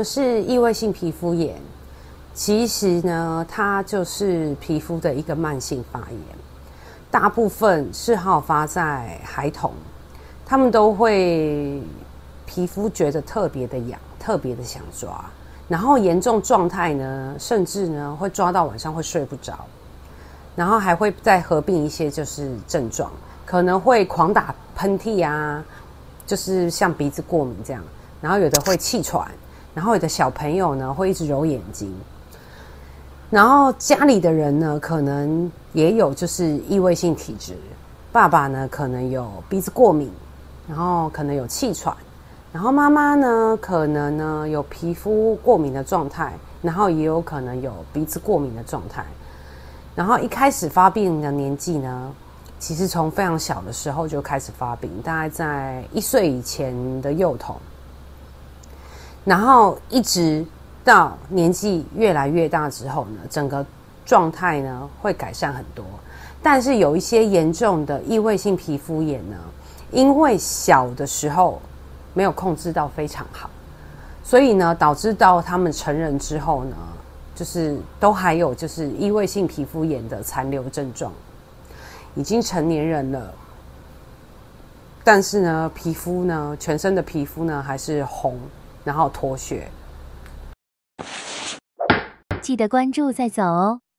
么是异位性皮肤炎？其实呢，它就是皮肤的一个慢性发炎，大部分是好发在孩童，他们都会皮肤觉得特别的痒，特别的想抓，然后严重状态呢，甚至呢会抓到晚上会睡不着，然后还会再合并一些就是症状，可能会狂打喷嚏啊，就是像鼻子过敏这样，然后有的会气喘，然后有的小朋友呢会一直揉眼睛，然后家里的人呢可能也有就是异位性体质，爸爸呢可能有鼻子过敏，然后可能有气喘，然后妈妈呢可能呢有皮肤过敏的状态，然后也有可能有鼻子过敏的状态，然后一开始发病的年纪呢，其实从非常小的时候就开始发病，大概在1岁以前的幼童，然后一直到年纪越来越大之后呢，整个状态呢会改善很多。但是有一些严重的异位性皮肤炎呢，因为小的时候没有控制到非常好，所以呢导致到他们成人之后呢，就是都还有就是异位性皮肤炎的残留症状，已经成年人了，但是呢皮肤呢全身的皮肤呢还是红，然后脱屑。 记得关注再走哦。